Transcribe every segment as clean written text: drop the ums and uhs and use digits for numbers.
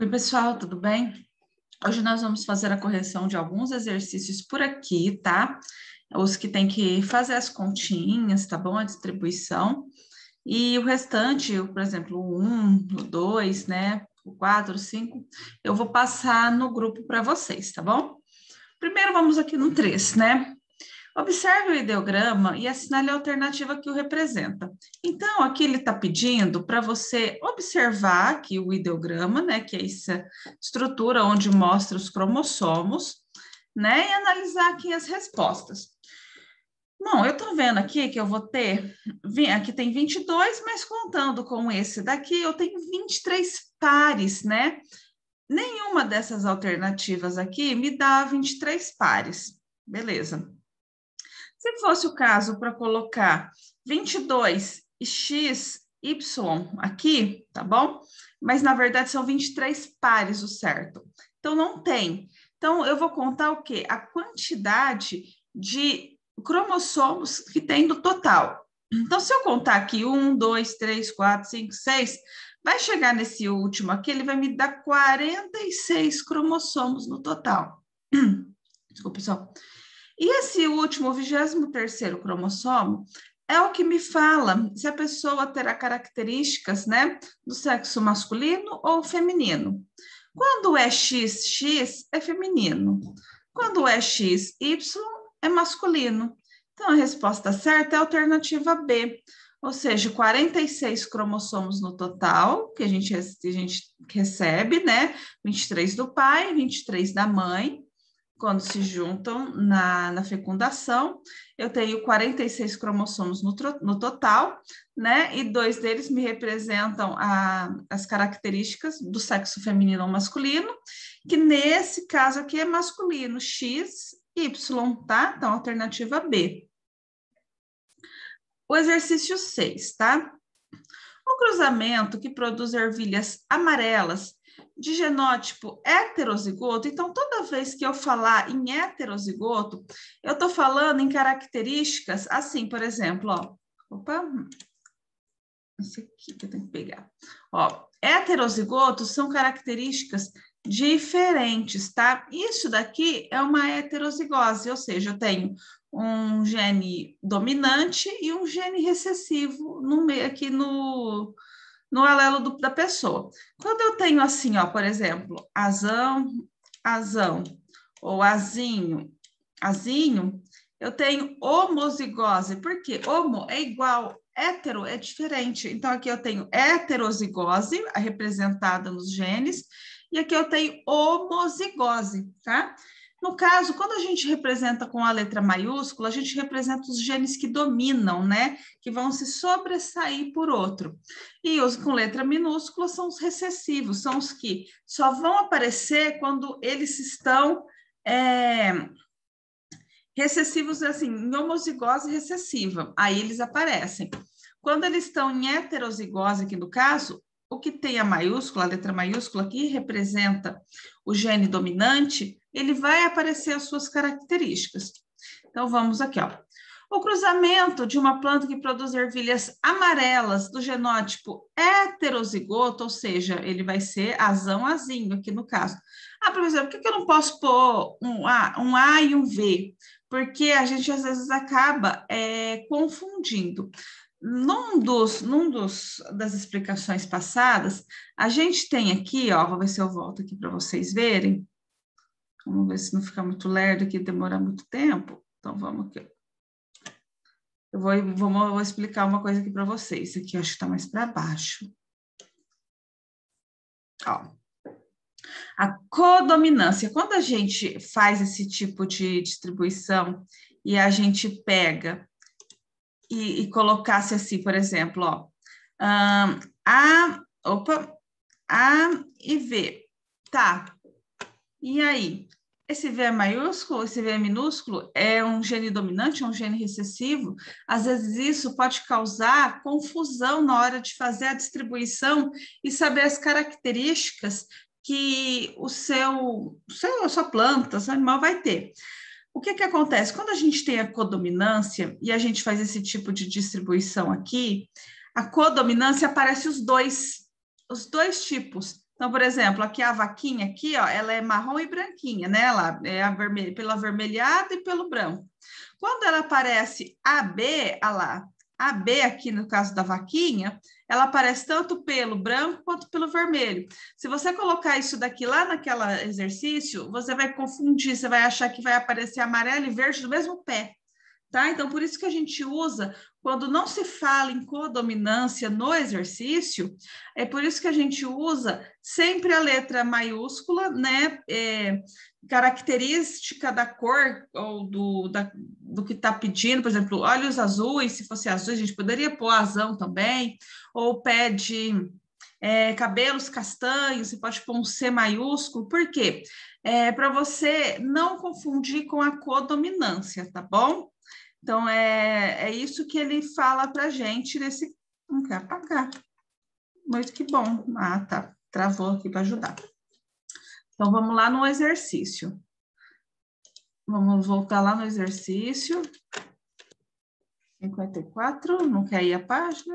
Oi, pessoal, tudo bem? Hoje nós vamos fazer a correção de alguns exercícios por aqui, tá? Os que tem que fazer as continhas, tá bom? A distribuição. E o restante, por exemplo, o 1, o 2, né? O 4, o 5, eu vou passar no grupo para vocês, tá bom? Primeiro vamos aqui no 3, né? Observe o ideograma e assinale a alternativa que o representa. Então, aqui ele está pedindo para você observar aqui o ideograma, né, que é essa estrutura onde mostra os cromossomos, né, e analisar aqui as respostas. Bom, eu estou vendo aqui que eu vou ter, aqui tem 22, mas contando com esse daqui, eu tenho 23 pares, né? Nenhuma dessas alternativas aqui me dá 23 pares. Beleza. Se fosse o caso para colocar 22 e x, y aqui, tá bom? Mas, na verdade, são 23 pares o certo. Então, não tem. Então, eu vou contar o quê? A quantidade de cromossomos que tem no total. Então, se eu contar aqui 1, 2, 3, 4, 5, 6, vai chegar nesse último aqui, ele vai me dar 46 cromossomos no total. Desculpa, pessoal. E esse último, o 23º cromossomo, é o que me fala se a pessoa terá características, né, do sexo masculino ou feminino. Quando é XX, é feminino. Quando é XY, é masculino. Então, a resposta certa é a alternativa B, ou seja, 46 cromossomos no total, que a gente recebe, né? 23 do pai, 23 da mãe. Quando se juntam na fecundação, eu tenho 46 cromossomos no total, né? E 2 deles me representam as características do sexo feminino ou masculino, que nesse caso aqui é masculino, X, Y, tá? Então, alternativa B. O exercício 6, tá? O cruzamento que produz ervilhas amarelas de genótipo heterozigoto, então toda vez que eu falar em heterozigoto, eu estou falando em características assim, por exemplo, ó, opa, esse aqui que eu tenho que pegar, ó, heterozigotos são características diferentes, tá? Isso daqui é uma heterozigose, ou seja, eu tenho um gene dominante e um gene recessivo no meio aqui no alelo da pessoa. Quando eu tenho assim, ó, por exemplo, azão, azão, ou azinho, azinho, eu tenho homozigose. Por quê? Homo é igual, hétero é diferente. Então, aqui eu tenho heterozigose, representada nos genes, e aqui eu tenho homozigose, tá? No caso, quando a gente representa com a letra maiúscula, a gente representa os genes que dominam, né? Que vão se sobressair por outro. E os com letra minúscula são os recessivos, são os que só vão aparecer quando eles estão recessivos, assim, em homozigose recessiva. Aí eles aparecem. Quando eles estão em heterozigose, aqui no caso, o que tem a maiúscula, a letra maiúscula, que representa o gene dominante, ele vai aparecer as suas características. Então, vamos aqui, ó. O cruzamento de uma planta que produz ervilhas amarelas do genótipo heterozigoto, ou seja, ele vai ser azão-azinho aqui no caso. Ah, professor, por que eu não posso pôr um A e um V? Porque a gente às vezes acaba confundindo. Das explicações passadas, a gente tem aqui, ó, vou ver se eu volto aqui para vocês verem. Vamos ver se não fica muito lerdo aqui, demorar muito tempo. Então, vamos aqui. Eu vou explicar uma coisa aqui para vocês. Aqui, eu acho que está mais para baixo. Ó. A codominância. Quando a gente faz esse tipo de distribuição e a gente pega e colocasse assim, por exemplo, ó, A e V. Tá. E aí? Esse V é maiúsculo, esse V é minúsculo, é um gene dominante, um gene recessivo. Às vezes isso pode causar confusão na hora de fazer a distribuição e saber as características que a sua planta, o seu animal vai ter. O que acontece? Quando a gente tem a codominância e a gente faz esse tipo de distribuição aqui, a codominância aparece os dois tipos. Então, por exemplo, aqui a vaquinha aqui, ó, ela é marrom e branquinha, né? Ela é a pelo avermelhado e pelo branco. Quando ela aparece AB, olha lá, AB aqui no caso da vaquinha, ela aparece tanto pelo branco quanto pelo vermelho. Se você colocar isso daqui lá naquele exercício, você vai confundir, você vai achar que vai aparecer amarelo e verde do mesmo pé. Tá? Então, por isso que a gente usa, quando não se fala em codominância no exercício, é por isso que a gente usa sempre a letra maiúscula, né? Característica da cor ou do que está pedindo, por exemplo, olhos azuis, se fosse azul, a gente poderia pôr azão também, ou pede cabelos castanhos, você pode pôr um C maiúsculo, por quê? Para você não confundir com a codominância, tá bom? Então, é isso que ele fala para a gente nesse... Não quer apagar. Muito que bom. Ah, tá. Travou aqui para ajudar. Então, vamos lá no exercício. Vamos voltar lá no exercício. 54, não quer ir a página?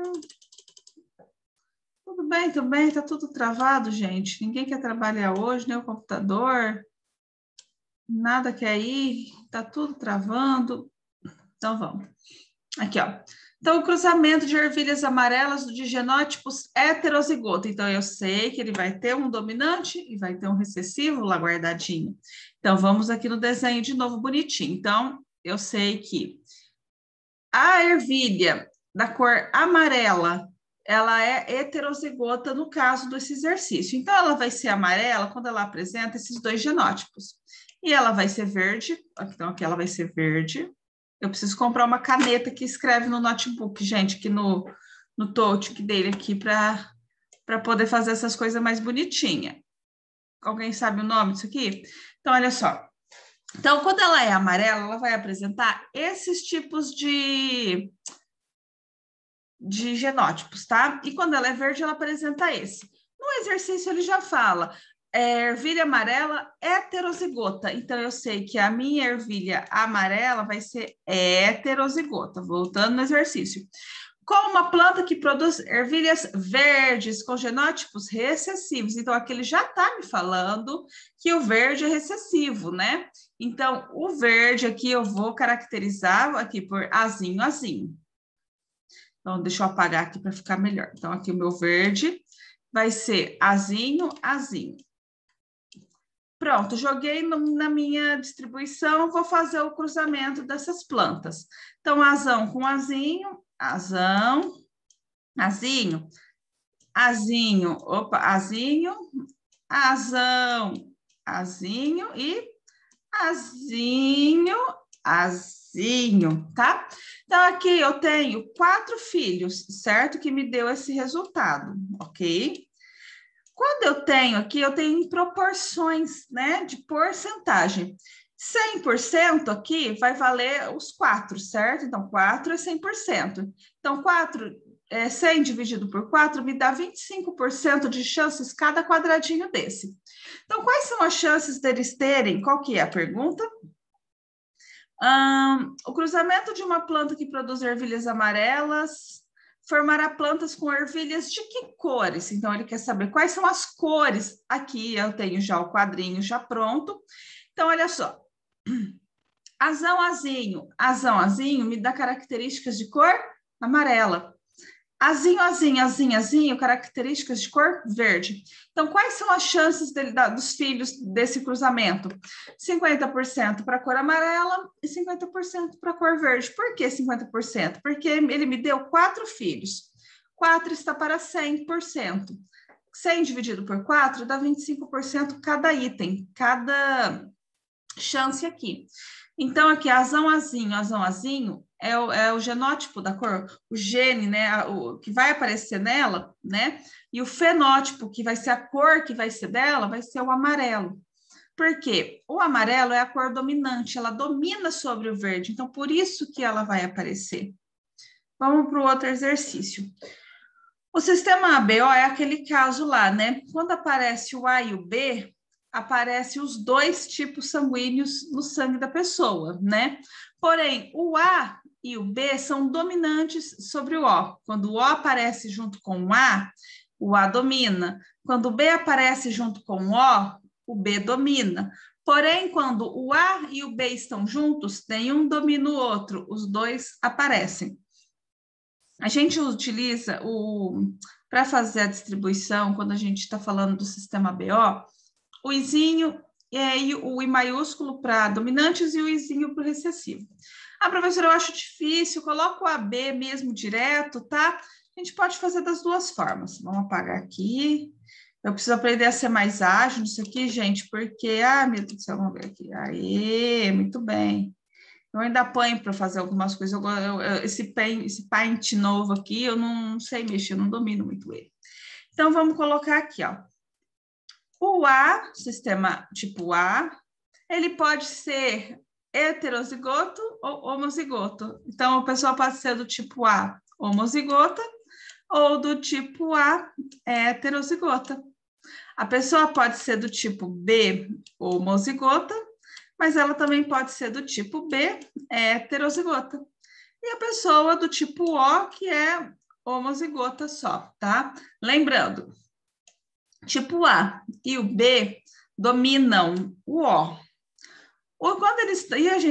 Tudo bem, tá tudo travado, gente. Ninguém quer trabalhar hoje, nem o computador. Nada quer ir, tá tudo travando. Então, vamos. Aqui, ó. Então, o cruzamento de ervilhas amarelas de genótipos heterozigoto. Então, eu sei que ele vai ter um dominante e vai ter um recessivo lá guardadinho. Então, vamos aqui no desenho de novo bonitinho. Então, eu sei que a ervilha da cor amarela, ela é heterozigota no caso desse exercício. Então, ela vai ser amarela quando ela apresenta esses dois genótipos. E ela vai ser verde. Então, aqui ela vai ser verde. Eu preciso comprar uma caneta que escreve no notebook, gente, aqui no touch dele aqui, para poder fazer essas coisas mais bonitinhas. Alguém sabe o nome disso aqui? Então, olha só. Então, quando ela é amarela, ela vai apresentar esses tipos de genótipos, tá? E quando ela é verde, ela apresenta esse. No exercício, ele já fala... ervilha amarela heterozigota. Então, eu sei que a minha ervilha amarela vai ser heterozigota. Voltando no exercício. Com uma planta que produz ervilhas verdes com genótipos recessivos. Então, aqui ele já está me falando que o verde é recessivo, né? Então, o verde aqui eu vou caracterizar aqui por azinho, azinho. Então, deixa eu apagar aqui para ficar melhor. Então, aqui o meu verde vai ser azinho, azinho. Pronto, joguei na minha distribuição, vou fazer o cruzamento dessas plantas. Então, azão com azinho, azão, azinho, azinho, opa, azinho, azão, azinho e azinho, azinho, tá? Então, aqui eu tenho 4 filhos, certo? Que me deu esse resultado, ok? Quando eu tenho aqui, eu tenho em proporções, né, de porcentagem. 100% aqui vai valer os 4, certo? Então, 4 é 100%. Então, 100 dividido por 4 me dá 25% de chances cada quadradinho desse. Então, quais são as chances deles terem? Qual que é a pergunta? O cruzamento de uma planta que produz ervilhas amarelas formará plantas com ervilhas de que cores? Então, ele quer saber quais são as cores. Aqui eu tenho já o quadrinho já pronto. Então, olha só. Azão, azinho me dá características de cor amarela. Azinho, azinho, azinho, azinho, características de cor verde. Então, quais são as chances dos filhos desse cruzamento? 50% para a cor amarela e 50% para a cor verde. Por que 50%? Porque ele me deu 4 filhos. 4 está para 100%. 100 dividido por 4 dá 25% cada item, cada chance aqui. Então, aqui, azão, azinho, é o genótipo da cor, o gene, né, o que vai aparecer nela, né, e o fenótipo, que vai ser a cor que vai ser dela, vai ser o amarelo. Por quê? O amarelo é a cor dominante, ela domina sobre o verde, então por isso que ela vai aparecer. Vamos para o outro exercício. O sistema ABO é aquele caso lá, né, quando aparece o A e o B, aparecem os 2 tipos sanguíneos no sangue da pessoa, né? Porém, o A e o B são dominantes sobre o O. Quando o O aparece junto com o A, o A domina. Quando o B aparece junto com o B domina. Porém, quando o A e o B estão juntos, nenhum domina o outro, os dois aparecem. A gente utiliza para fazer a distribuição, quando a gente está falando do sistema BO, o izinho e o I maiúsculo para dominantes e o izinho para o recessivo. Ah, professora, eu acho difícil, coloca o AB mesmo direto, tá? A gente pode fazer das duas formas. Vamos apagar aqui. Eu preciso aprender a ser mais ágil nisso aqui, gente, porque, meu Deus do céu, vamos ver aqui. Aê, muito bem. Eu ainda apanho para fazer algumas coisas. Esse Paint novo aqui, eu não sei mexer, eu não domino muito ele. Então, vamos colocar aqui, ó. O A, sistema tipo A, ele pode ser heterozigoto ou homozigoto. Então, a pessoa pode ser do tipo A, homozigota, ou do tipo A, heterozigota. A pessoa pode ser do tipo B, homozigota, mas ela também pode ser do tipo B, heterozigota. E a pessoa do tipo O, que é homozigota só, tá? Lembrando, tipo A e o B dominam o O. Quando eles,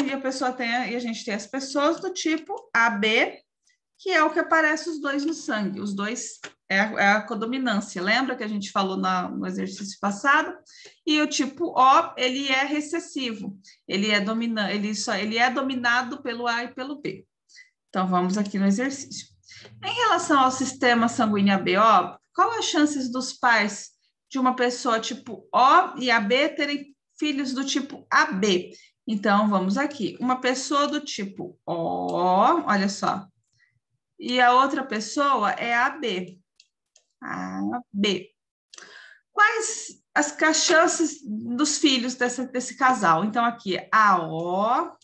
a gente tem as pessoas do tipo AB, que é o que aparece os dois no sangue, os dois é a codominância. Lembra que a gente falou no exercício passado? E o tipo O, ele é recessivo, ele é dominado pelo A e pelo B. Então, vamos aqui no exercício. Em relação ao sistema sanguíneo ABO, qual as chances dos pais de uma pessoa tipo O e AB terem filhos do tipo AB? Então, vamos aqui. Uma pessoa do tipo O, olha só, e a outra pessoa é AB. AB. Quais as chances dos filhos desse casal? Então, aqui, AO,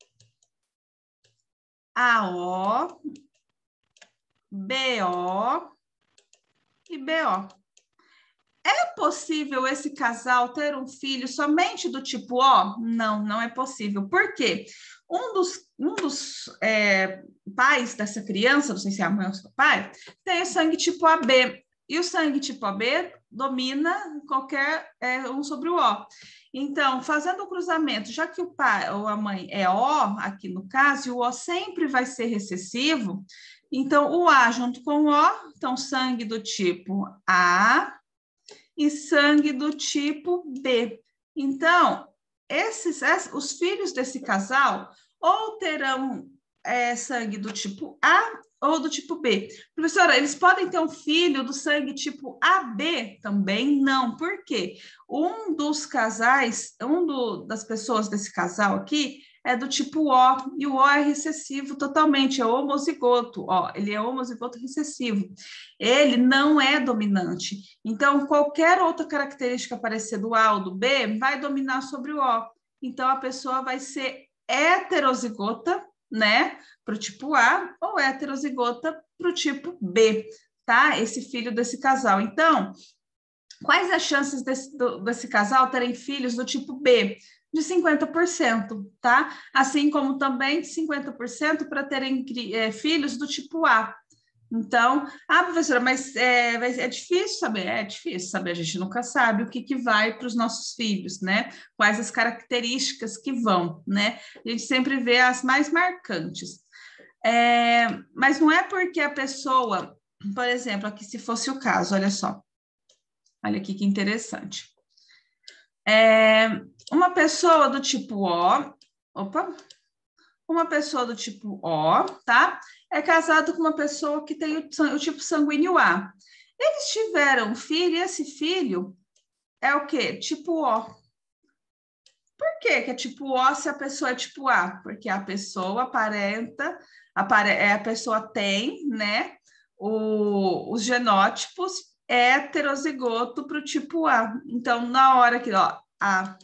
BO e BO. É possível esse casal ter um filho somente do tipo O? Não, não é possível. Por quê? Um dos pais dessa criança, não sei se é a mãe ou se é o pai, tem o sangue tipo AB. E o sangue tipo AB domina qualquer um sobre o O. Então, fazendo o cruzamento, já que o pai ou a mãe é O, aqui no caso, e o O sempre vai ser recessivo, então o A junto com o O, então sangue do tipo A e sangue do tipo B. Então, os filhos desse casal ou terão sangue do tipo A ou do tipo B. Professora, eles podem ter um filho do sangue tipo AB? Também não. Por quê? Das pessoas desse casal aqui é do tipo O, e o O é recessivo totalmente, é homozigoto, ele é homozigoto recessivo. Ele não é dominante. Então, qualquer outra característica parecida do A ou do B vai dominar sobre o O. Então, a pessoa vai ser heterozigota, né, para o tipo A, ou heterozigota para o tipo B, tá? Esse filho desse casal. Então, quais as chances desse casal terem filhos do tipo B? De 50%, tá? Assim como também de 50% para terem filhos do tipo A. Então, professora, mas é difícil saber? É difícil saber, a gente nunca sabe o que vai para os nossos filhos, né? Quais as características que vão, né? A gente sempre vê as mais marcantes. Mas não é porque a pessoa, por exemplo, aqui se fosse o caso, olha só. Olha aqui que interessante. Uma pessoa do tipo O, uma pessoa do tipo O, tá? É casado com uma pessoa que tem o tipo sanguíneo A. Eles tiveram um filho e esse filho é o quê? Tipo O. Por que é tipo O se a pessoa é tipo A? Porque a pessoa a pessoa tem, né, os genótipos heterozigoto para o tipo A. Então, na hora que, A,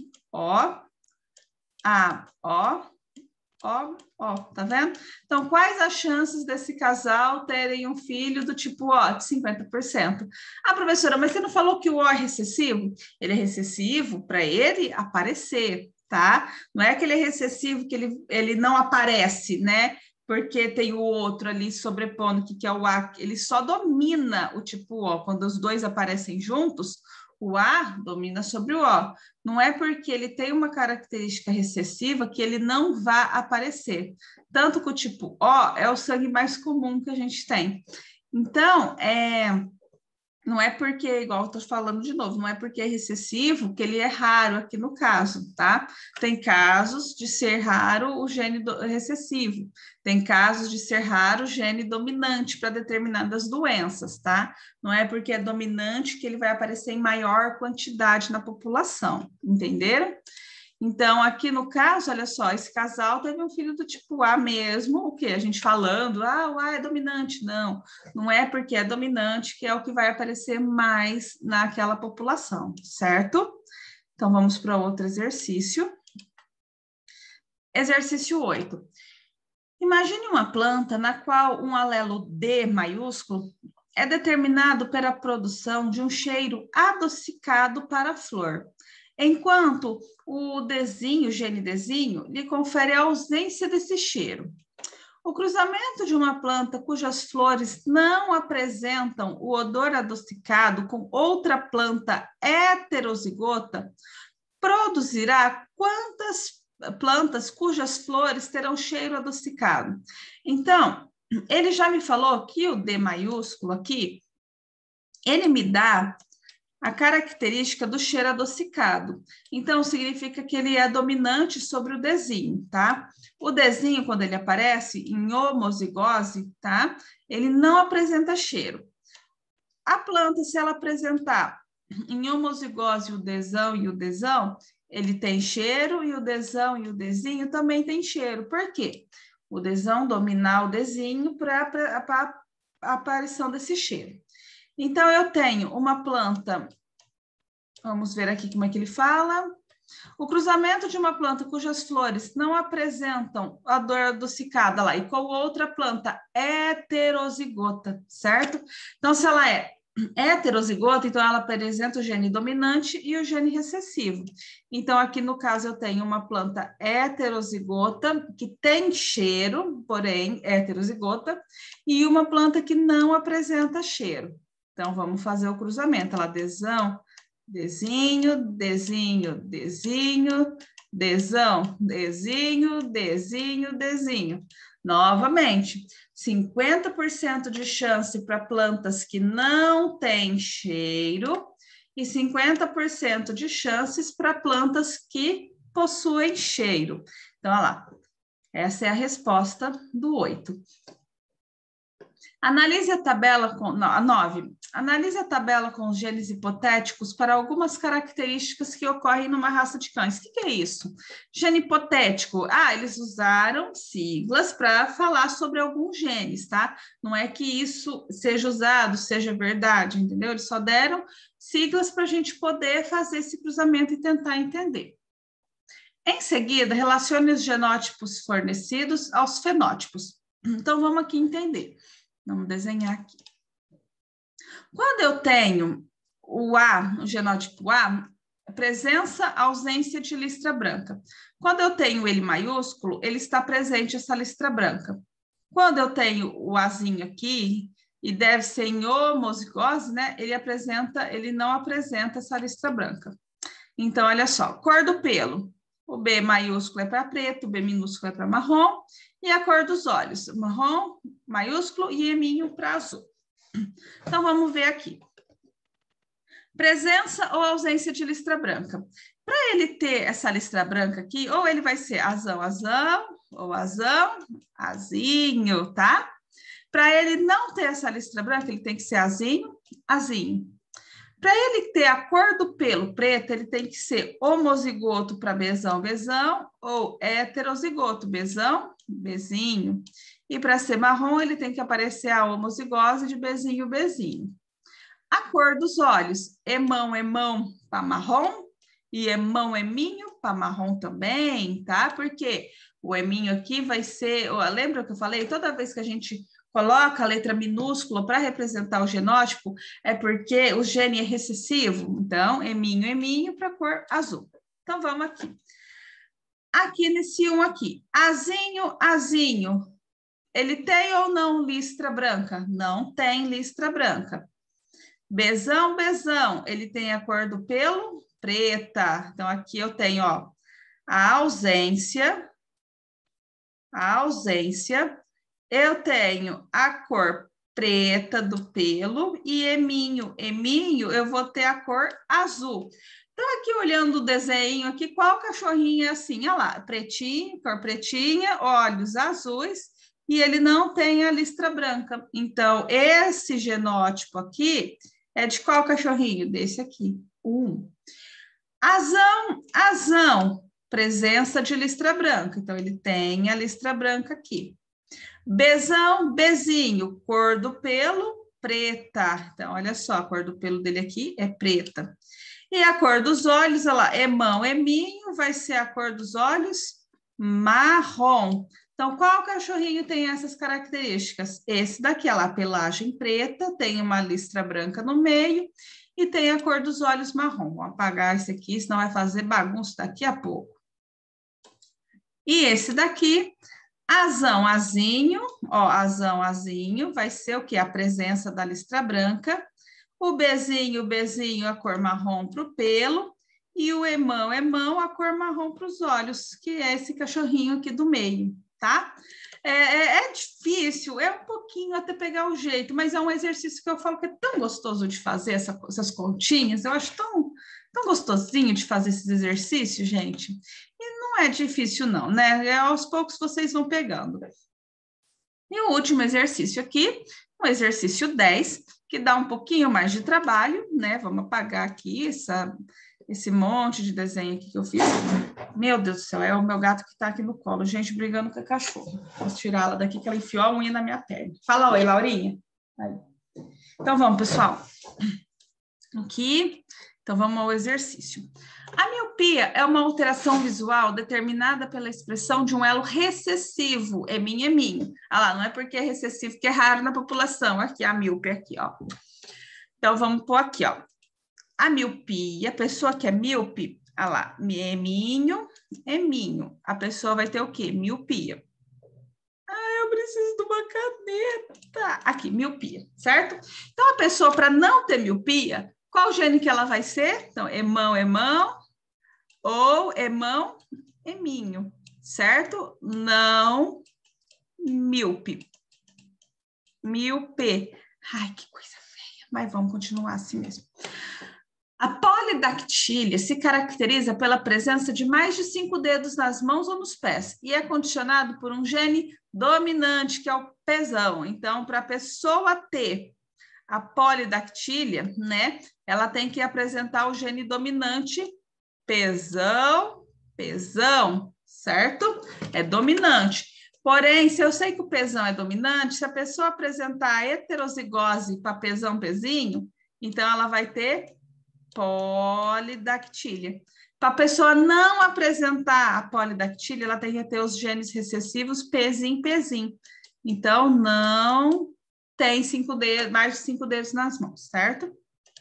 O, tá vendo? Então, quais as chances desse casal terem um filho do tipo O? De 50%. Professora, mas você não falou que o O é recessivo? Ele é recessivo para ele aparecer, tá? Não é que ele é recessivo que ele não aparece, né? porque tem o outro ali sobrepondo, que é o A, ele só domina o tipo O. Quando os dois aparecem juntos, o A domina sobre o O. Não é porque ele tem uma característica recessiva que ele não vá aparecer. Tanto que o tipo O é o sangue mais comum que a gente tem. Então, não é porque, igual eu estou falando de novo, não é porque é recessivo que ele é raro aqui no caso, tá? Tem casos de ser raro o gene recessivo, tem casos de ser raro o gene dominante para determinadas doenças, tá? Não é porque é dominante que ele vai aparecer em maior quantidade na população, entenderam? Então, aqui no caso, olha só, esse casal teve um filho do tipo A mesmo, o que a gente falando, o A é dominante. Não, não é porque é dominante que é o que vai aparecer mais naquela população, certo? Então, vamos para outro exercício. Exercício 8. Imagine uma planta na qual um alelo D maiúsculo é determinado pela produção de um cheiro adocicado para a flor, enquanto o Dzinho, o gene Dzinho, lhe confere a ausência desse cheiro. O cruzamento de uma planta cujas flores não apresentam o odor adocicado com outra planta heterozigota produzirá quantas plantas cujas flores terão cheiro adocicado? Então, ele já me falou que o D maiúsculo aqui, ele me dá a característica do cheiro adocicado. Então, significa que ele é dominante sobre o Dzinho, tá? O Dzinho, quando ele aparece em homozigose, tá? Ele não apresenta cheiro. A planta, se ela apresentar em homozigose o Dzão e o Dzão, ele tem cheiro e o Dzão e o Dzinho também tem cheiro. Por quê? O Dzão dominar o Dzinho para a aparição desse cheiro. Então, eu tenho uma planta, vamos ver aqui como é que ele fala. O cruzamento de uma planta cujas flores não apresentam a dor adocicada lá e com outra planta heterozigota, certo? Então, se ela é heterozigota, então ela apresenta o gene dominante e o gene recessivo. Então, aqui no caso, eu tenho uma planta heterozigota que tem cheiro, porém heterozigota, e uma planta que não apresenta cheiro. Então, vamos fazer o cruzamento. Ela Dzão, Dzinho, Dzinho, Dzinho, Dzão, Dzinho, Dzinho, Dzinho. Novamente, 50% de chance para plantas que não têm cheiro e 50% de chances para plantas que possuem cheiro. Então, olha lá. Essa é a resposta do 8. Analise a tabela com... Não, a 9. Analise a tabela com os genes hipotéticos para algumas características que ocorrem numa raça de cães. O que é isso? Gene hipotético. Eles usaram siglas para falar sobre alguns genes, tá? Não é que isso seja usado, seja verdade, entendeu? Eles só deram siglas para a gente poder fazer esse cruzamento e tentar entender. Em seguida, relacione os genótipos fornecidos aos fenótipos. Então, vamos aqui entender. Vamos desenhar aqui. Quando eu tenho o A, o genótipo A, presença, ausência de listra branca. Quando eu tenho ele maiúsculo, ele está presente essa listra branca. Quando eu tenho o Azinho aqui, e deve ser em homozigose, né? Ele não apresenta essa listra branca. Então, olha só, cor do pelo. O B maiúsculo é para preto, o B minúsculo é para marrom, e a cor dos olhos, marrom, maiúsculo e eminho para azul. Então, vamos ver aqui. Presença ou ausência de listra branca. Para ele ter essa listra branca aqui, ou ele vai ser azão, azão, ou azão, azinho, tá? Para ele não ter essa listra branca, ele tem que ser azinho, azinho. Para ele ter a cor do pelo preto, ele tem que ser homozigoto para Bzão, Bzão, ou heterozigoto, Bzão, Bzinho. E para ser marrom, ele tem que aparecer a homozigose de Bzinho, Bzinho. A cor dos olhos, emão, emão para marrom, e emão, eminho para marrom também, tá? Porque o eminho aqui vai ser, lembra que eu falei? Toda vez que a gente coloca a letra minúscula para representar o genótipo, é porque o gene é recessivo. Então, eminho, eminho para cor azul. Então, vamos aqui. Aqui nesse 1 aqui. Azinho, azinho. ele tem ou não listra branca? Não tem listra branca. Bzão, Bzão, ele tem a cor do pelo preta. Então, aqui eu tenho, ó, a ausência. Eu tenho a cor preta do pelo e eminho. Eminho, eu vou ter a cor azul. Então, aqui olhando o desenho aqui, qual cachorrinho é assim? Olha lá, pretinho, cor pretinha, olhos azuis, e ele não tem a listra branca. Então, esse genótipo aqui é de qual cachorrinho? Desse aqui, Azão, presença de listra branca. Então, ele tem a listra branca aqui. Bzão, Bzinho, cor do pelo, preta. Então, olha só, a cor do pelo dele aqui é preta. E a cor dos olhos, olha lá, emão, eminho, vai ser a cor dos olhos marrom. Então, qual cachorrinho tem essas características? Esse daqui, olha lá, pelagem preta, tem uma listra branca no meio e tem a cor dos olhos marrom. Vou apagar esse aqui, senão vai fazer bagunça daqui a pouco. E esse daqui, azinho, ó, azinho, vai ser o que? A presença da listra branca. O Bzinho, a cor marrom para o pelo. E o emão, a cor marrom para os olhos, que é esse cachorrinho aqui do meio, tá? É difícil, é um pouquinho até pegar o jeito, mas é um exercício que eu falo que é tão gostoso de fazer, essas continhas, eu acho tão gostosinho de fazer esses exercícios, gente. E não é difícil não, né? Aos poucos vocês vão pegando. E o último exercício aqui, o exercício 10, que dá um pouquinho mais de trabalho, né? Vamos apagar aqui esse monte de desenho aqui que eu fiz. Meu Deus do céu, é o meu gato que tá aqui no colo, gente, brigando com a cachorra. Vou tirá-la daqui, que ela enfiou a unha na minha perna. Fala oi, Laurinha. Aí. Então, vamos, pessoal. Aqui, então vamos ao exercício. A miopia é uma alteração visual determinada pela expressão de um elo recessivo, eminho. Ah lá, não é porque é recessivo que é raro na população. Aqui, a míope, aqui, ó. Então, vamos pôr aqui, ó. A miopia, a pessoa que é míope, ah lá, eminho. A pessoa vai ter o quê? Miopia. Ah, eu preciso de uma caneta. Aqui, miopia, certo? Então, a pessoa, para não ter miopia, qual gene que ela vai ser? Então, emão, ou emão, eminho, certo? Não míope. Míope. Ai, que coisa feia. Mas vamos continuar assim mesmo. A polidactília se caracteriza pela presença de mais de 5 dedos nas mãos ou nos pés e é condicionado por um gene dominante, que é o pezão. Então, para a pessoa ter a polidactília, né, ela tem que apresentar o gene dominante pezão, certo? É dominante. Porém, se eu sei que o pezão é dominante, se a pessoa apresentar a heterozigose para pezão, pezinho, então ela vai ter polidactília. Para a pessoa não apresentar a polidactília, ela tem que ter os genes recessivos pezinho. Então, não tem 5 dedos, mais de 5 dedos nas mãos, certo?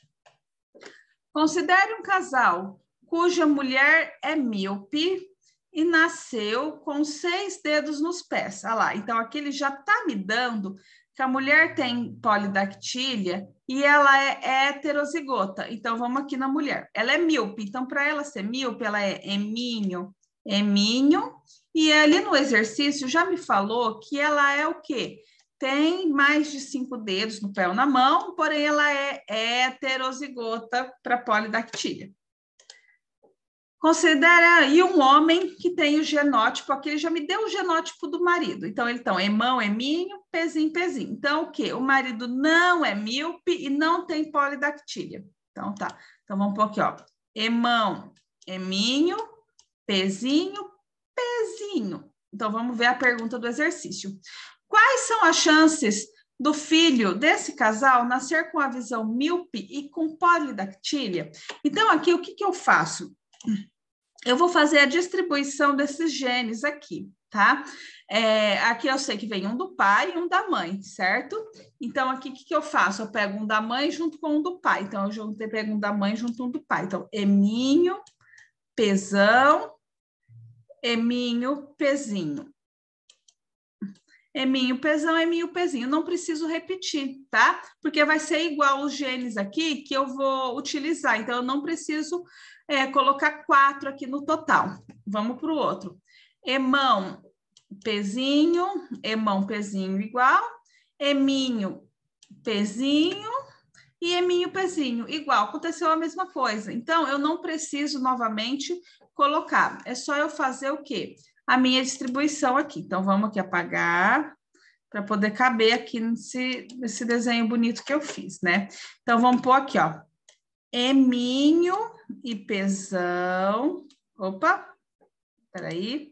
Considere um casal cuja mulher é míope e nasceu com 6 dedos nos pés. Olha lá, então aqui ele já está me dando que a mulher tem polidactília e ela é heterozigota. Então, vamos aqui na mulher. Ela é míope, então, para ela ser míope, ela é eminho. E ali no exercício já me falou que ela é o quê? Tem mais de 5 dedos no pé ou na mão, porém ela é heterozigota para polidactília. Considera aí um homem que tem o genótipo, aqui ele já me deu o genótipo do marido. Então, emão, eminho, pezinho. Então, o quê? O marido não é míope e não tem polidactília. Então, tá. Então, vamos pôr aqui, ó. Emão, eminho, pezinho. Então, vamos ver a pergunta do exercício. Quais são as chances do filho desse casal nascer com a visão míope e com polidactília? Então, aqui, o que eu faço? Eu vou fazer a distribuição desses genes aqui, tá? Aqui eu sei que vem um do pai e um da mãe, certo? Então, aqui, o que eu faço? Eu pego um da mãe junto com um do pai. Então, eu pego um da mãe junto com um do pai. Então, eminho, pezão, eminho, pezinho. eminho, pezinho. Não preciso repetir, tá? Porque vai ser igual os genes aqui que eu vou utilizar. Então, eu não preciso colocar 4 aqui no total. Vamos para o outro. Emão, pezinho igual. Eminho, pezinho. E eminho, pezinho, igual. Aconteceu a mesma coisa. Então, eu não preciso novamente colocar. É só eu fazer o quê? A minha distribuição aqui. Então, vamos aqui apagar para poder caber aqui nesse desenho bonito que eu fiz, né? Então, vamos pôr aqui, ó. Eminho e pezão. Opa, peraí.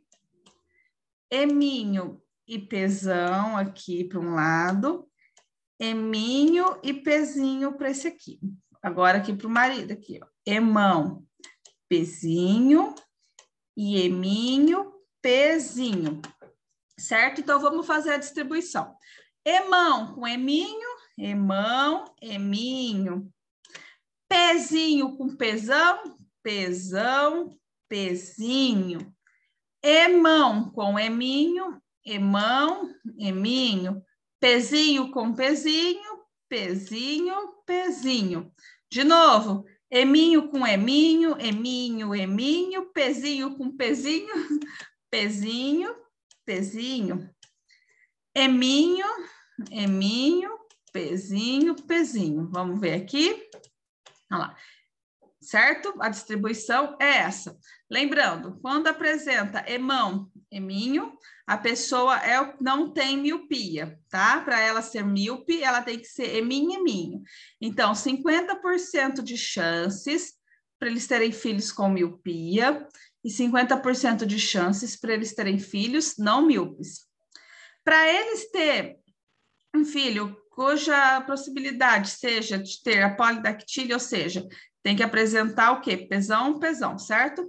Eminho e pezão aqui para um lado. Eminho e pezinho para esse aqui. Agora aqui para o marido, aqui, ó. Emão, pezinho e eminho, pezinho. Certo? Então, vamos fazer a distribuição. Emão com eminho, emão, eminho. Pezinho com pezão, pezão, pezinho. Emão com eminho, emão, eminho. Pezinho com pezinho, pezinho, pezinho. De novo, eminho com eminho, eminho, eminho. Pezinho com pezinho, pezinho, pezinho. Eminho, eminho, pezinho, pezinho. Vamos ver aqui. Olha lá. Certo? A distribuição é essa. Lembrando, quando apresenta emão, eminho, a pessoa não tem miopia, tá? Para ela ser míope, ela tem que ser eminho, eminho. Então, 50% de chances para eles terem filhos com miopia e 50% de chances para eles terem filhos não míopes. Para eles ter um filho cuja possibilidade seja de ter a polidactília, ou seja, tem que apresentar o quê? Pezão, pezão, certo?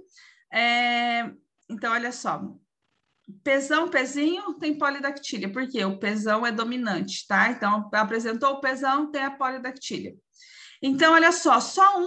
Então, olha só. Pezão, pezinho, tem polidactília, porque o pezão é dominante, tá? Então, apresentou o pezão, tem a polidactília. Então, olha só, só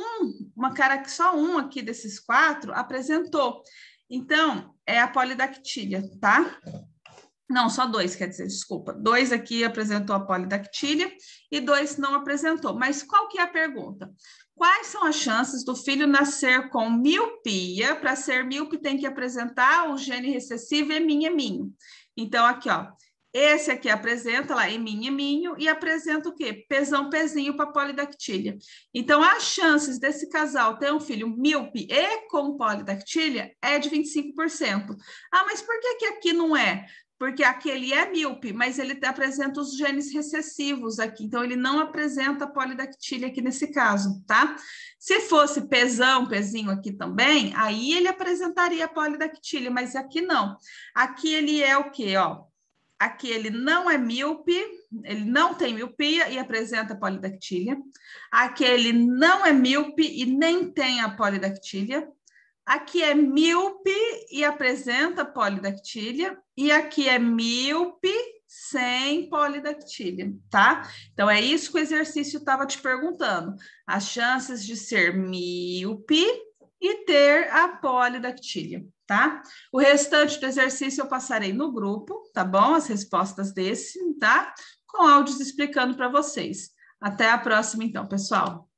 um aqui desses 4 apresentou. Então, é a polidactília, tá? Não, só 2, quer dizer, desculpa. 2 aqui apresentou a polidactília e 2 não apresentou. Mas qual que é a pergunta? Quais são as chances do filho nascer com miopia? Para ser míope tem que apresentar o gene recessivo eminho. Então, aqui, ó. Esse aqui apresenta lá eminho, e apresenta o quê? Pezão, pezinho para polidactília. Então, as chances desse casal ter um filho míope e com polidactília é de 25%. Ah, mas por que aqui não é? Porque aquele é míope, mas ele apresenta os genes recessivos aqui, então ele não apresenta polidactília aqui nesse caso, tá? Se fosse pezão, pezinho aqui também, aí ele apresentaria polidactília, mas aqui não. Aqui ele é o quê, ó? Aqui ele não é míope, ele não tem miopia e apresenta polidactília. Aqui ele não é míope e nem tem a polidactília. Aqui é míope e apresenta polidactília, e aqui é míope sem polidactília, tá? Então, é isso que o exercício estava te perguntando. As chances de ser míope e ter a polidactília, tá? O restante do exercício eu passarei no grupo, tá bom? As respostas desse, tá? Com áudios explicando para vocês. Até a próxima, então, pessoal.